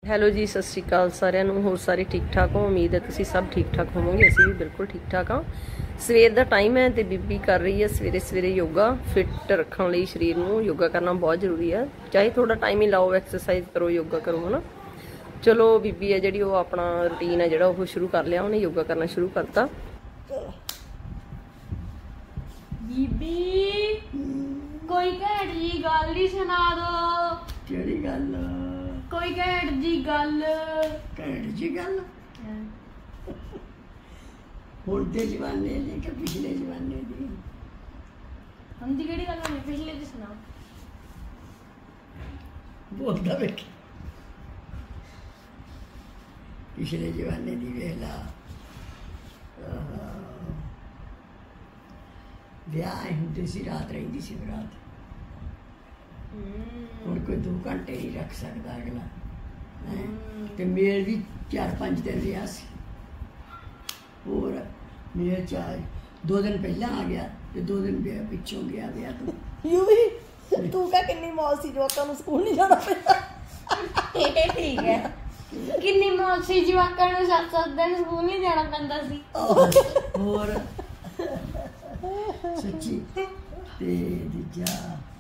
Hello ਜੀ, ਸਤਿ ਸ਼੍ਰੀ ਅਕਾਲ ਸਾਰਿਆਂ ਨੂੰ। ਹੋਰ ਸਾਰੇ ਠੀਕ ਠਾਕ ਹੋ? ਉਮੀਦ ਹੈ ਤੁਸੀਂ ਸਭ ਠੀਕ ਠਾਕ ਹੋਵੋਗੇ। ਅਸੀਂ ਵੀ ਬਿਲਕੁਲ ਠੀਕ ਠਾਕ ਹਾਂ। ਸਵੇਰ ਦਾ ਟਾਈਮ ਹੈ ਤੇ ਬੀਬੀ ਕਰ ਰਹੀ ਹੈ ਸਵੇਰੇ ਸਵੇਰੇ ਯੋਗਾ। ਫਿੱਟ ਰੱਖਣ ਲਈ ਸਰੀਰ ਨੂੰ ਯੋਗਾ ਕਰਨਾ ਬਹੁਤ ਜ਼ਰੂਰੀ ਹੈ। ਚਾਹੇ ਥੋੜਾ ਟਾਈਮ ਹੀ ਲਾਓ, ਐਕਸਰਸਾਈਜ਼ ਕਰੋ, ਯੋਗਾ ਕਰੋ, ਹਨਾ। ਚਲੋ ਬੀਬੀ ਹੈ ਜਿਹੜੀ ਉਹ ਆਪਣਾ ਰੂਟੀਨ ਹੈ ਜਿਹੜਾ ਉਹ ਸ਼ੁਰੂ ਕਰ ਲਿਆ, ਉਹਨੇ ਯੋਗਾ ਕਰਨਾ ਸ਼ੁਰੂ ਕਰਤਾ। ਬੀਬੀ ਕੋਈ ਘੈਂਟ ਜੀ ਗੱਲ ਹੀ ਸੁਣਾ ਦੋ। ਕਿਹੜੀ ਗੱਲ? ਕੋਈ ਘੈਂਟ ਜੀ ਗੱਲ। ਘੈਂਟ ਜੀ ਗੱਲ? ਹੁਣ ਦੇ ਜਵਾਨੇ ਦੀ ਕਿ ਪਿਛਲੇ ਜਵਾਨੇ ਦੀ? ਹੁਣ ਦੀ ਕਿਹੜੀ ਗੱਲ ਹੋਣੀ? ਪਿਛਲੇ ਦੀ ਸੁਣਾਓ। ਬੋਲਦਾ ਵੇਖ, ਪਿਛਲੇ ਜਵਾਨੇ ਦੀ ਵੇਲਾ ਵਿਆਹ ਹੁੰਦੇ ਸੀ, ਰਾਤ ਰਹਿੰਦੀ ਸੀ ਬਰਾਤ। ਹੁਣ ਕੋਈ 2 ਘੰਟੇ ਨਹੀਂ ਰੱਖ ਸਕਦਾ ਅਗਲਾ। ਤੇ ਮੇਲ ਵੀ 4-5 ਦਿਨ ਰਿਹਾ ਸੀ। ਹੋਰ ਮੇਲ 2 ਦਿਨ ਪਹਿਲਾਂ ਆ ਗਿਆ ਤੇ 2 ਦਿਨ ਪਿੱਛੋਂ ਗਿਆ ਵਿਆਹ ਤੋਂ। ਯੂਵੀ ਤੂੰ ਕਹ ਕਿੰਨੀ ਮੌਜ ਸੀ, ਜਵਾਕਾਂ ਨੂੰ ਸਕੂਲ ਨਹੀਂ ਜਾਣਾ ਪੈਂਦਾ। ਇਹ ਠੀਕ ਹੈ। ਕਿੰਨੀ ਮੌਜ ਸੀ, ਜਵਾਕਾਂ ਨੂੰ 7-7 ਦਿਨ ਸਕੂਲ ਨਹੀਂ ਜਾਣਾ ਪੈਂਦਾ ਸੀ। ਹੋਰ ਸੱਚੀ। ਤੇ ਦੂਜਾ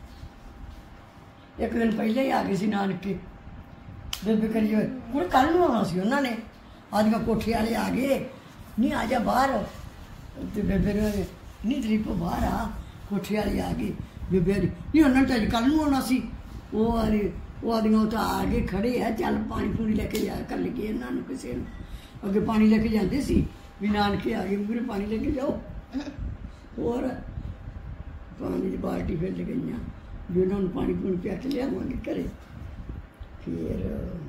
ਇੱਕ ਦਿਨ ਪਹਿਲਾਂ ਹੀ ਆ ਗਏ ਸੀ ਨਾਨਕੇ। ਬੇਬੇ ਕਰੀ ਹੁਣ ਕੱਲ ਨੂੰ ਆਉਣਾ ਸੀ ਉਹਨਾਂ ਨੇ। ਅੱਜ ਮੈਂ ਕੋਠੇ ਵਾਲੇ ਆ ਗਏ, ਨਹੀਂ ਆ ਜਾ ਬਾਹਰ। ਤੇ ਬੇਬੇ ਨੇ ਨਹੀਂ ਤਰੀਪੋ ਬਾਹਰ ਆ, ਕੋਠੇ ਵਾਲੇ ਆ ਗਏ। ਬੇਬੇ ਨਹੀਂ ਉਹਨਾਂ ਨੇ ਤਾਂ ਅੱਜ ਕੱਲ ਨੂੰ ਆਉਣਾ ਸੀ। ਉਹ ਆਦੀਆਂ ਤਾਂ ਆ ਕੇ ਖੜੇ ਆ, ਚੱਲ ਪਾਣੀ ਪੂਣੀ ਲੈ ਕੇ ਜਾ ਕਰ ਲਈਏ ਇਹਨਾਂ ਨੂੰ। ਕਿਸੇ ਨੂੰ ਅੱਗੇ ਪਾਣੀ ਲੈ ਕੇ ਜਾਂਦੇ ਸੀ ਵੀ ਨਾਨਕੇ ਆ ਗਏ, ਮੂਹਰੇ ਪਾਣੀ ਲੈ ਕੇ ਜਾਓ। ਹੋਰ ਪਾਣੀ ਦੀ ਬਾਲਟੀ ਫਿਰ ਗਈਆਂ ਵੀ ਉਹਨਾਂ ਨੂੰ ਪਾਣੀ ਪੂਣੀ ਪਿਆ ਕੇ ਲਿਆਵਾਂਗੇ ਘਰੇ। ਫਿਰ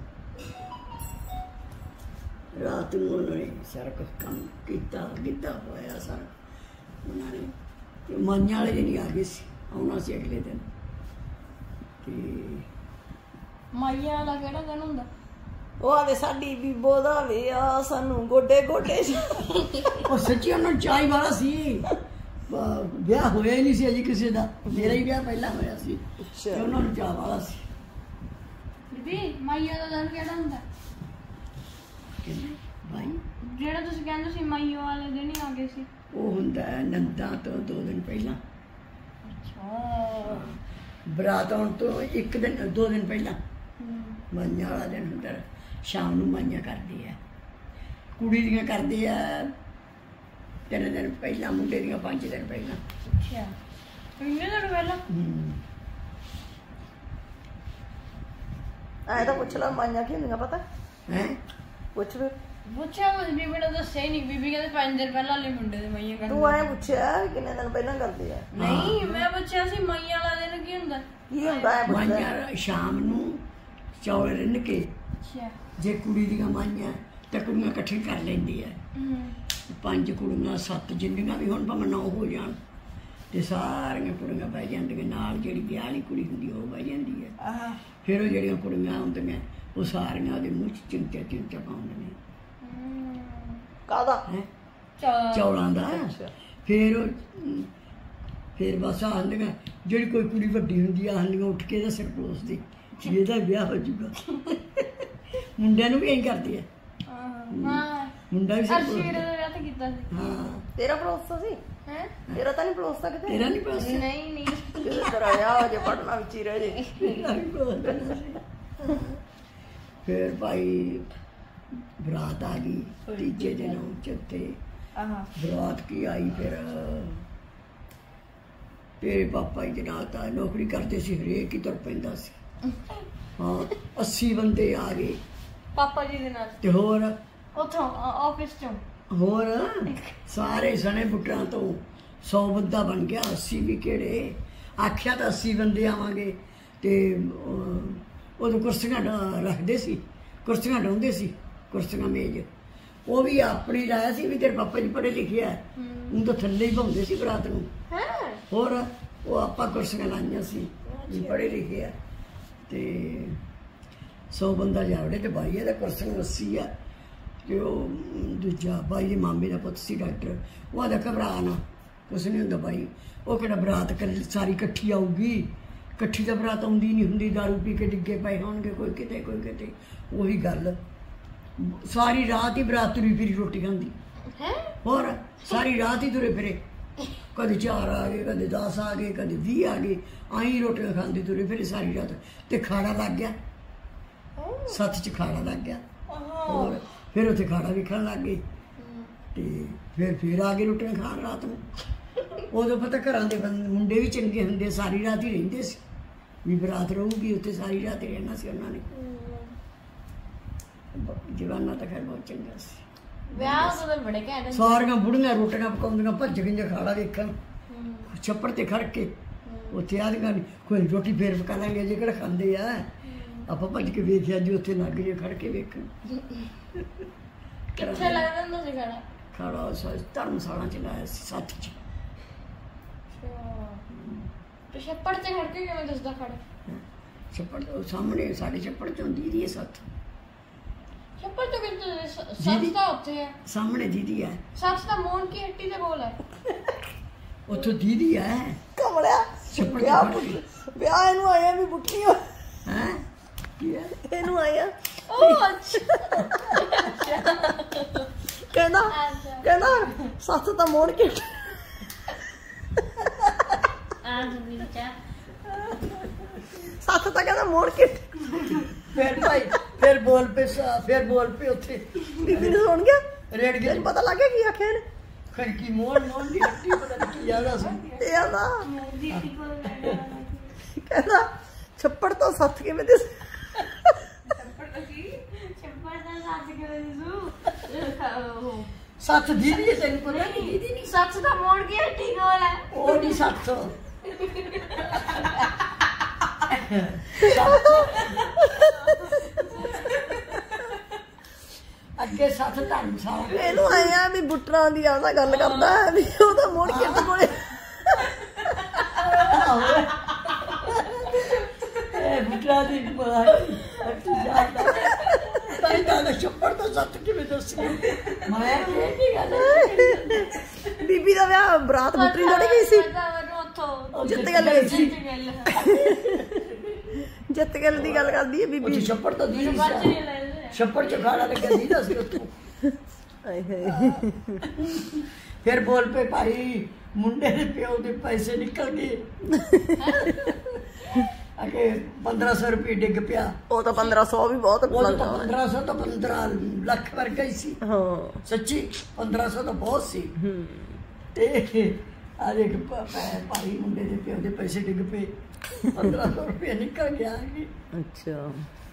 ਰਾਤ ਨੂੰ ਉਹਨਾਂ ਨੇ ਸਾਰਾ ਕੁਛ ਕੰਮ ਕੀਤਾ, ਗਿੱਧਾ ਪਾਇਆ ਸਾਰਾ ਉਹਨਾਂ ਨੇ। ਤੇ ਮਾਈਆਂ ਵਾਲੇ ਦਿਨ ਆ ਗਏ ਸੀ, ਆਉਣਾ ਸੀ ਅਗਲੇ ਦਿਨ। ਤੇ ਮਾਈਆਂ ਵਾਲਾ ਕਿਹੜਾ ਦਿਨ ਹੁੰਦਾ? ਉਹ ਆਵੇ ਸਾਡੀ ਬੀਬੋ ਦਾ ਵੇ ਆ, ਸਾਨੂੰ ਗੋਡੇ ਗੋਡੇ। ਉਹ ਸੱਚੀ ਉਹਨਾਂ ਨੂੰ ਚਾਹ ਵਾਲਾ ਸੀ। ਵਿਆਹ ਹੋਇਆ ਹੀ ਨਹੀਂ ਸੀ ਅਜੇ ਕਿਸੇ ਦਾ, ਮੇਰਾ ਹੀ ਵਿਆਹ ਪਹਿਲਾਂ ਹੋਇਆ ਸੀ। ਤੇ ਉਹਨਾਂ ਨੂੰ ਚਾਹ ਵਾਲਾ ਸੀ। ਬੀਬੀ ਮਾਈਆਂ ਦਾ ਦਿਨ ਕਿਹੜਾ ਹੁੰਦਾ? ਭਾਈ ਜਿਹੜਾ ਤੁਸੀਂ ਕਹਿੰਦੇ ਸੀ ਮਾਈਆਂ ਵਾਲੇ ਦਿਨ ਹੀ ਆ ਗਏ ਸੀ। ਉਹ ਹੁੰਦਾ ਨੰਦਾਂ ਤੋਂ 2 ਦਿਨ ਪਹਿਲਾਂ। ਅੱਛਾ। ਬਰਾਤ ਆਉਣ ਤੋਂ 1 ਦਿਨ 2 ਦਿਨ ਪਹਿਲਾਂ ਮਾਈਆਂ ਵਾਲਾ ਦਿਨ ਹੁੰਦਾ। ਸ਼ਾਮ ਨੂੰ ਮਾਈਆਂ ਕਰਦੇ ਆ, ਕੁੜੀ ਦੀਆਂ ਕਰਦੇ ਆ 3 ਦਿਨ ਪਹਿਲਾਂ, ਮੁੰਡੇ ਦੀਆਂ 5 ਦਿਨ ਪਹਿਲਾਂ। ਅੱਛਾ, ਕਿੰਨੇ ਦਿਨ ਪਹਿਲਾਂ? ਐ ਤਾਂ ਪੁੱਛ ਲਾ ਮਾਈਆਂ ਕੀ ਹੁੰਦੀਆਂ ਪਤਾ ਹੈ? ਪੁੱਛ ਫਿਰ। ਪੁੱਛਿਆ ਕੁਝ ਬੀਬੀ ਨੇ ਦੱਸਿਆ ਹੀ ਨਹੀਂ। ਬੀਬੀ ਕਹਿੰਦੇ 5 ਦਿਨ ਪਹਿਲਾਂ ਵਾਲੇ ਮੁੰਡੇ ਦੇ ਮਾਈਆਂ ਕਰਦੇ। ਤੂੰ ਐ ਪੁੱਛਿਆ ਕਿੰਨੇ ਦਿਨ ਪਹਿਲਾਂ ਕਰਦੇ ਆ? ਨਹੀਂ, ਮੈਂ ਪੁੱਛਿਆ ਸੀ ਮਾਈਆਂ ਵਾਲਾ ਦਿਨ ਕੀ ਹੁੰਦਾ। ਕੀ ਹੁੰਦਾ ਐ ਪੁੱਛਦਾ? ਮਾਈਆਂ ਸ਼ਾਮ ਨੂੰ ਚੌਲ ਰਿੰਨ ਕੇ, ਅੱਛਾ। ਜੇ ਕੁੜੀ ਦੀਆਂ ਮਾਈਆਂ ਤਾਂ ਕੁੜੀਆਂ ਇਕੱਠੇ ਕਰ ਲੈਂਦੀ ਆ। 5 ਕੁੜੀਆਂ 7 ਜਿੰਨੀਆਂ ਵੀ ਹੁਣ ਭਾਵੇਂ 9 ਹੋ ਜਾਣ, ਤੇ ਸਾਰੀਆਂ ਕੁੜੀਆਂ ਬਹਿ ਜਾਂਦੀਆਂ ਨਾਲ। ਜਿਹੜੀ ਵਿਆਹ ਵਾਲੀ ਕੁੜੀ ਹੁੰਦੀ ਉਹ ਬਹਿ ਜਾਂਦੀ ਹੈ। ਫਿਰ ਉਹ ਜਿਹੜੀਆਂ ਕੁੜੀਆਂ ਹੁੰਦੀਆਂ ਉਹ ਸਾਰੀਆਂ ਉਹਦੇ ਮੂੰਹ 'ਚ ਚਿਮਟਾ ਪਾਉਂਦੀਆਂ। ਕਾਹਦਾ? ਚੌਲਾਂ ਦਾ। ਫਿਰ ਬਸ ਆਂਦੀਆਂ ਜਿਹੜੀ ਕੋਈ ਕੁੜੀ ਵੱਡੀ ਹੁੰਦੀ ਆ, ਆਂਦੀਆਂ ਉੱਠ ਕੇ ਇਹਦਾ ਸਿਰ ਪਲੋਸਦੀ, ਇਹਦਾ ਵਿਆਹ ਹੋ ਜਾਊਗਾ। ਮੁੰਡਿਆਂ ਨੂੰ ਵੀ ਐਂ ਕਰਦੇ ਆ। ਮੁੰਡਾ ਵੀ ਸਿਰ ਅਰਸ਼ਵੀਰ ਦਾ ਵਿਆਹ ਤਾਂ ਕੀਤਾ ਸੀ। ਹਾਂ। ਤੇਰਾ ਪੜੋਸਾ ਸੀ? ਹੈ? ਤੇਰਾ ਤਾਂ ਨਹੀਂ ਪੜੋਸਾ ਕਿਤੇ? ਤੇਰਾ ਨਹੀਂ ਪਲੋਸਦਾ? ਨਹੀਂ ਨਹੀਂ। ਕਿਤੇ ਤੇਰਾ ਵਿਆਹ ਹੋ ਜੇ ਪੜਨਾ ਵਿੱਚ ਹੀ ਰਹਿ ਜੇ। ਫਿਰ ਭਾਈ ਬਰਾਤ ਆ ਗਈ ਤੀਜੇ ਦਿਨ, ਚੌਥੇ ਬਰਾਤ ਕੀ ਆਈ। ਫਿਰ ਤੇਰੇ ਪਾਪਾ ਜੀ ਦੇ ਨਾਲ ਤਾਂ ਨੌਕਰੀ ਕਰਦੇ ਸੀ, ਹਰੇਕ ਹੀ ਤੁਰ ਪੈਂਦਾ ਸੀ। ਹਾਂ 80 ਬੰਦੇ ਆ ਗਏ ਪਾਪਾ ਜੀ ਦੇ ਨਾਲ। ਤੇ ਹੋਰ ਉੱਥੋਂ ਆਫਿਸ ਚੋਂ ਹੋਰ ਸਾਰੇ ਸਣੇ ਬੁੱਟਾਂ ਤੋਂ 100 ਬੰਦਾ ਬਣ ਗਿਆ। 80 ਵੀ ਕਿਹੜੇ, ਆਖਿਆ ਤਾਂ 80 ਬੰਦੇ ਆਵਾਂਗੇ। ਤੇ ਉਦੋਂ ਕੁਰਸੀਆਂ ਰੱਖਦੇ ਸੀ, ਕੁਰਸੀਆਂ ਡਾਉਂਦੇ ਸੀ, ਕੁਰਸੀਆਂ ਮੇਜ਼। ਉਹ ਵੀ ਆਪਣੇ ਲਾਇਆ ਸੀ ਵੀ ਤੇਰੇ ਪਾਪਾ ਜੀ ਪੜ੍ਹੇ ਲਿਖੇ ਆ। ਉਹ ਤਾਂ ਥੱਲੇ ਹੀ ਪਾਉਂਦੇ ਸੀ ਬਰਾਤ ਨੂੰ। ਹੋਰ ਉਹ ਆਪਾਂ ਕੁਰਸੀਆਂ ਲਾਈਆਂ ਸੀ ਵੀ ਪੜ੍ਹੇ ਲਿਖੇ ਆ। ਤੇ 100 ਬੰਦਾ ਜਾਵੜੇ ਤੇ ਬਾਈ ਇਹਦਾ ਕੁਰਸੀਆਂ 80 ਆ। ਤੇ ਉਹ ਦੂਜਾ ਬਾਈ ਦੇ ਮਾਮੇ ਦਾ ਪੁੱਤ ਸੀ ਡਾਕਟਰ, ਉਹ ਆਦਾ ਘਬਰਾ ਨਾ, ਕੁਛ ਨਹੀਂ ਹੁੰਦਾ ਬਾਈ। ਉਹ ਕਿਹੜਾ ਬਰਾਤ ਸਾਰੀ ਇਕੱਠੀ ਆਊਗੀ, ਇਕੱਠੀ ਤਾਂ ਬਰਾਤ ਆਉਂਦੀ ਨਹੀਂ ਹੁੰਦੀ, ਦਾਰੂ ਪੀ ਕੇ ਡਿੱਗੇ ਪਏ ਹੋਣਗੇ, ਕੋਈ ਕਿਤੇ ਉਹੀ ਗੱਲ। ਸਾਰੀ ਰਾਤ ਹੀ ਬਰਾਤ ਤੁਰੀ ਫਿਰੀ ਰੋਟੀ ਖਾਂਦੀ ਹੈ। ਹੋਰ ਸਾਰੀ ਰਾਤ ਹੀ ਤੁਰੇ ਫਿਰੇ, ਕਦੇ 4 ਆ ਗਏ, ਕਦੇ 10 ਆ ਗਏ, ਕਦੇ 20 ਆ ਗਏ, ਆਈ ਰੋਟੀਆਂ ਖਾਂਦੀ ਤੁਰੇ ਫਿਰੇ ਸਾਰੀ ਰਾਤ। ਤੇ ਖਾੜਾ ਲੱਗ ਗਿਆ, ਸੱਥ 'ਚ ਖਾੜਾ ਲੱਗ ਗਿਆ। ਹੋਰ ਫਿਰ ਉੱਥੇ ਖਾੜਾ ਵੇਖਣ ਲੱਗ ਗਏ ਤੇ ਫਿਰ ਆ ਗਏ ਰੋਟੀਆਂ ਖਾਣ ਰਾਤ ਨੂੰ। ਉਦੋਂ ਪਤਾ ਘਰਾਂ ਦੇ ਮੁੰਡੇ ਵੀ ਚੰਗੇ ਹੁੰਦੇ, ਸਾਰੀ ਰਾਤ ਹੀ ਰਹਿੰਦੇ ਸੀ ਵੀ ਬਰਾਤ ਰਹੂਗੀ ਉੱਥੇ, ਸਾਰੀ ਰਾਤ ਹੀ ਰਹਿਣਾ ਸੀ ਉਹਨਾਂ ਨੇ। ਜਵਾਨਾ ਤਾਂ ਖੈਰ ਬਹੁਤ ਚੰਗਾ ਸੀ। ਵਿਆਹ ਤਾਂ ਬੜੇ ਘੈਂਟ। ਸਾਰੀਆਂ ਬੁੜੀਆਂ ਰੋਟੀਆਂ ਪਕਾਉਂਦੀਆਂ, ਭੱਜ ਗਈਆਂ ਖਾੜਾ ਵੇਖਣ, ਛੱਪੜ ਤੇ ਖੜ ਕੇ। ਉੱਥੇ ਆਦੀਆਂ ਕੋਈ ਰੋਟੀ ਫੇਰ ਪਕਾ ਲਾਂਗੇ, ਜੇ ਕਿਹੜਾ ਖਾਂਦੇ ਆ। ਆਪਾਂ ਭੱਜ ਕੇ ਵੇਖਿਆ ਜੀ, ਉੱਥੇ ਲੱਗ ਜੇ ਖੜ ਕੇ ਵੇਖਣ। ਕਿੱਥੇ ਲੱਗਦਾ ਹੁੰਦਾ ਸੀ ਖਾੜਾ? ਖਾੜਾ ਧਰਮਸ਼ਾਲਾ ਚ ਲਾਇਆ ਸੀ, ਸੱਥ 'ਚ। ਤੇ ਛੱਪੜ ਤੇ ਖੜ ਕੇ ਕਿਵੇਂ ਦੱਸਦਾ ਖੜਾ? ਛੱਪੜ ਤੋਂ ਸਾਹਮਣੇ ਸਾਡੇ ਛੱਪੜ ਚ ਹੁੰਦੀ ਦੀ ਸੱਥ। ਛੱਪੜ ਤੋਂ ਕਿੱਥੇ? ਸੱਚ ਤਾਂ ਉੱਥੇ ਹੈ ਸਾਹਮਣੇ ਦੀਦੀ ਹੈ। ਸੱਚ ਤਾਂ ਮੋਹਨ ਕੀ ਹੱਟੀ ਦੇ ਕੋਲ ਹੈ। ਉੱਥੋਂ ਦੀਦੀ ਹੈ ਕਮਲਿਆ। ਛੱਪੜ ਤੇ ਖੜ ਕੇ। ਵਿਆਹ ਇਹਨੂੰ ਆਇਆ ਵੀ ਬੁੱਢੀ ਹੋ। ਹੈ ਕੀ ਹੈ? ਇਹਨੂੰ ਆਇਆ ਉਹ ਅੱਛਾ। ਕਹਿੰਦਾ ਸੱਸ ਤਾਂ ਮੋੜ ਕੇ ਸੱਸ ਤਾਂ ਕਹਿੰਦਾ ਮੋੜ ਕੇ। ਫਿਰ ਭਾਈ ਫਿਰ ਬੋਲ ਪਏ ਉੱਥੇ। ਬੀਬੀ ਨੂੰ ਸੁਣ ਗਿਆ, ਰੇੜ ਗਿਆ। ਪਤਾ ਲੱਗ ਗਿਆ ਕੀ ਆਖਿਆ ਇਹਨੇ। ਖੜਕੀ ਮੋੜ ਦੀ ਹੱਟੀ, ਪਤਾ ਨਹੀਂ ਕੀ ਜ਼ਿਆਦਾ ਸੀ। ਇਹ ਆਂਦਾ ਕਹਿੰਦਾ ਛੱਪੜ ਤੋਂ ਸੱਥ ਕਿਵੇਂ ਦੇ। ਸੱਥ ਦੀਦੀ ਹੈ, ਤੈਨੂੰ ਪਤਾ ਨਹੀਂ ਦੀਦੀ ਨਹੀਂ। ਸੱਚ ਤਾਂ ਮੋੜ ਕੀ ਹੱਟੀ ਕੋਲ ਹੈ। ਉਹ ਨਹੀਂ ਸੱਥ। ਅੱਗੇ ਸੱਥ ਧਰਮਸ਼ਾਲਾ। ਇਹਨੂੰ ਆਇਆ ਵੀ ਬੁੱਟਰਾਂ ਦੀ ਆਉਂਦਾ ਗੱਲ ਕਰਦਾ ਵੀ ਉਹ ਤਾਂ ਮੋੜ ਕੇ ਕੋਲੇ। ਇਹ ਬੁੱਟਰਾਂ ਦੀ ਛੱਪੜ ਤੋਂ ਸੱਤ ਕਿਵੇਂ ਦੱਸ ਮੈਂ ਕੀ ਗੱਲ। ਬੀਬੀ ਦਾ ਵਿਆਹ ਬਰਾਤ ਬੁੱਟਰੀ ਥੋੜੀ ਗਈ ਸੀ, ਜਿੱਤ ਗੱਲ ਗਈ ਸੀ। ਜਿੱਤ ਗੱਲ ਦੀ ਗੱਲ ਕਰਦੀ ਹੈ ਬੀਬੀ। ਛੱਪੜ ਤੋਂ ਦੀ ਛੱਪੜ ਚ ਖਾਣਾ ਲੱਗਿਆ ਦੀਦਾ ਸੀ ਉੱਥੋਂ। ਫਿਰ ਬੋਲ ਪਏ ਭਾਈ, ਮੁੰਡੇ ਦੇ ਪਿਓ ਦੇ ਪੈਸੇ ਨਿਕਲ ਗਏ। ਅਗੇ 1500 ਰੁਪਏ ਡਿੱਗ ਪਿਆ। ਉਹ ਤਾਂ 1500 ਵੀ ਬਹੁਤ। 1500 ਤਾਂ 15 ਲੱਖ ਵਰਗਾ ਹੀ ਸੀ। ਹਾਂ ਸੱਚੀ 1500 ਤਾਂ ਬਹੁਤ ਸੀ। ਤੇ ਆ ਦੇਖ ਭਾਈ, ਮੁੰਡੇ ਦੇ ਪਿਓ ਦੇ ਪੈਸੇ ਡਿੱਗ ਪਏ, 1500 ਰੁਪਏ ਨਿਕਲ ਗਿਆ। ਅੱਛਾ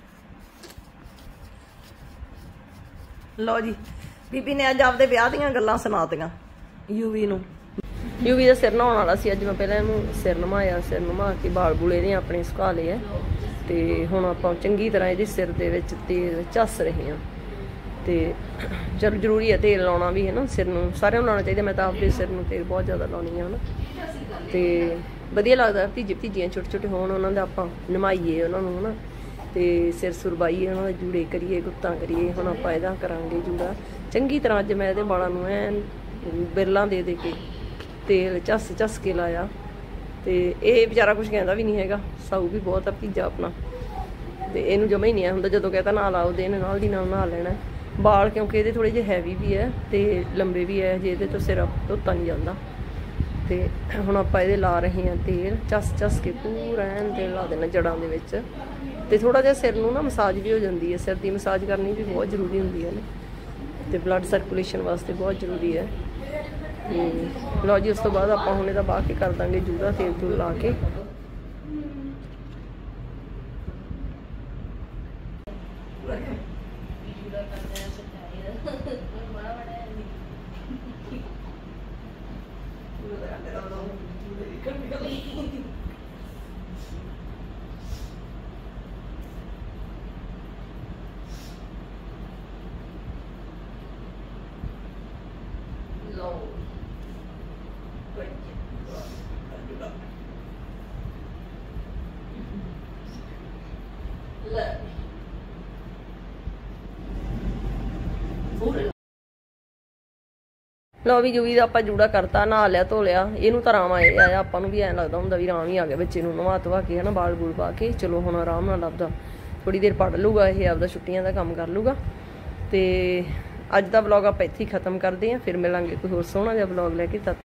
ਲਓ ਜੀ, ਬੀਬੀ ਨੇ ਅੱਜ ਆਪਦੇ ਵਿਆਹ ਦੀਆਂ ਗੱਲਾਂ ਸੁਣਾਤੀਆਂ ਯੂਵੀ ਨੂੰ। ਯੂਵੀ ਦਾ ਸਿਰ ਨਹਾਉਣ ਵਾਲਾ ਸੀ ਅੱਜ। ਮੈਂ ਪਹਿਲਾਂ ਇਹਨੂੰ ਸਿਰ ਨਵਾਇਆ, ਸਿਰ ਨਵਾ ਕੇ ਵਾਲ ਬੂਲੇ ਇਹਨੇ ਆਪਣੇ ਸੁਕਾ ਲਏ ਆ। ਤੇ ਹੁਣ ਆਪਾਂ ਚੰਗੀ ਤਰ੍ਹਾਂ ਇਹਦੇ ਸਿਰ ਦੇ ਵਿੱਚ ਤੇਲ ਚੱਸ ਰਹੇ ਹਾਂ। ਤੇ ਚਲ ਜ਼ਰੂਰੀ ਹੈ ਤੇਲ ਲਾਉਣਾ ਵੀ, ਹੈ ਨਾ। ਸਿਰ ਨੂੰ ਸਾਰਿਆਂ ਨੂੰ ਲਾਉਣਾ ਚਾਹੀਦਾ। ਮੈਂ ਤਾਂ ਆਪਦੇ ਸਿਰ ਨੂੰ ਤੇਲ ਬਹੁਤ ਜ਼ਿਆਦਾ ਲਾਉਣੀ ਆ, ਹੈ ਨਾ। ਤੇ ਵਧੀਆ ਲੱਗਦਾ ਭਤੀਜੀਆਂ ਛੋਟੇ ਛੋਟੇ ਹੋਣ, ਉਹਨਾਂ ਦਾ ਆਪਾਂ ਨਮਾਈਏ ਉਹਨਾਂ ਨੂੰ, ਹੈ ਨਾ। ਤੇ ਸਿਰ ਸੁਰਬਾਈਏ, ਉਹਨਾਂ ਦੇ ਜੂੜੇ ਕਰੀਏ, ਗੁੱਤਾਂ ਕਰੀਏ। ਹੁਣ ਆਪਾਂ ਇਹਦਾ ਕਰਾਂਗੇ ਜੂੜਾ ਚੰਗੀ ਤਰ੍ਹਾਂ। ਅੱਜ ਮੈਂ ਇਹਦੇ ਵਾਲਾਂ ਨੂੰ ਐਨ ਬਿਰਲਾਂ ਦੇ ਕੇ ਤੇਲ ਚੱਸ ਕੇ ਲਾਇਆ। ਤੇ ਇਹ ਵਿਚਾਰਾ ਕੁਝ ਕਹਿੰਦਾ ਵੀ ਨਹੀਂ ਹੈਗਾ, ਸਾਊ ਵੀ ਬਹੁਤ ਆ ਭਤੀਜਾ ਆਪਣਾ। ਤੇ ਇਹਨੂੰ ਜਮਾ ਹੀ ਨਹੀਂ ਆ ਹੁੰਦਾ, ਜਦੋਂ ਕਹਿੰਦਾ ਨਾਲ ਆਉਦੇ ਇਹਨੇ ਨਾਲ ਦੀ ਨਾਲ ਨਹਾ ਲੈਣਾ। ਵਾਲ ਕਿਉਂਕਿ ਇਹਦੇ ਥੋੜੇ ਜਿਹੇ ਹੈਵੀ ਵੀ ਹੈ ਤੇ ਲੰਬੇ ਵੀ ਹੈ, ਜੇ ਇਹਦੇ ਤੋਂ ਸਿਰ ਧੋਤਾ ਨਹੀਂ ਜਾਂਦਾ। ਤੇ ਹੁਣ ਆਪਾਂ ਇਹਦੇ ਲਾ ਰਹੇ ਹਾਂ ਤੇਲ, ਚੱਸ ਕੇ ਪੂਰਾ ਐਨ ਤੇਲ ਲਾ ਦੇਣਾ ਜੜਾਂ ਦੇ ਵਿੱਚ। ਤੇ ਥੋੜਾ ਜਿਹਾ ਸਿਰ ਨੂੰ ਨਾ ਮਸਾਜ ਵੀ ਹੋ ਜਾਂਦੀ ਹੈ। ਸਿਰ ਦੀ ਮਸਾਜ ਕਰਨੀ ਵੀ ਬਹੁਤ ਜ਼ਰੂਰੀ ਹੁੰਦੀ ਹੈ ਨਾ, ਤੇ ਬਲੱਡ ਸਰਕੂਲੇਸ਼ਨ ਵਾਸਤੇ ਬਹੁਤ ਜ਼ਰੂਰੀ ਹੈ। ਲਓ ਜੀ, ਉਸ ਤੋਂ ਬਾਅਦ ਆਪਾਂ ਹੁਣ ਇਹਦਾ ਬਾਅਦ ਕੇ ਕਰ ਦਾਂਗੇ ਜੂੜਾ ਤੇਲ ਤੂਲ ਲਾ ਕੇ। ਲਓ ਵੀ ਜੂਵੀ ਦਾ ਆਪਾਂ ਜੂੜਾ ਕਰਤਾ, ਨਹਾ ਲਿਆ ਧੋ ਲਿਆ। ਇਹਨੂੰ ਤਾਂ ਆਰਾਮ ਇਹ ਆਇਆ, ਆਪਾਂ ਨੂੰ ਵੀ ਐਂ ਲੱਗਦਾ ਹੁੰਦਾ ਵੀ ਆਰਾਮ ਹੀ ਆ ਗਿਆ ਬੱਚੇ ਨੂੰ ਨਵਾ ਧਵਾ ਕੇ, ਹਨਾ ਬਾਲ ਬੂਲ ਪਾ ਕੇ। ਚਲੋ ਹੁਣ ਆਰਾਮ ਨਾਲ ਲੱਭਦਾ ਥੋੜੀ ਦੇਰ ਪੜ੍ਹ ਲੂਗਾ, ਇਹ ਆਪਦਾ ਛੁੱਟੀਆਂ ਦਾ ਕੰਮ ਕਰ ਲੂਗਾ। ਤੇ ਅੱਜ ਦਾ ਵਲੌਗ ਆਪਾਂ ਇੱਥੇ ਹੀ ਖਤਮ ਕਰਦੇ ਹਾਂ, ਫਿਰ ਮਿਲਾਂਗੇ ਕੋਈ ਹੋਰ ਸੋਹਣਾ ਜਿਹਾ ਵਲੌਗ ਲੈ ਕੇ।